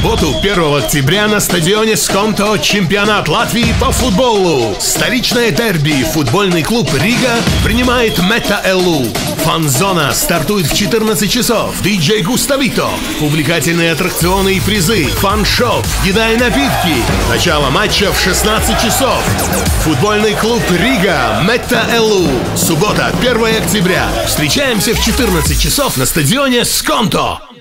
субботу, 1 октября, на стадионе Сконто чемпионат Латвии по футболу. Столичное дерби. Футбольный клуб Рига принимает Мета ЛУ. Фан-зона стартует в 14 часов. Диджей Густавито. Увлекательные аттракционы и призы. Фан-шоп. Еда и напитки. Начало матча в 16 часов. Футбольный клуб Рига. Мета ЛУ. Суббота, 1 октября. Встречаемся в 14 часов на стадионе Сконто.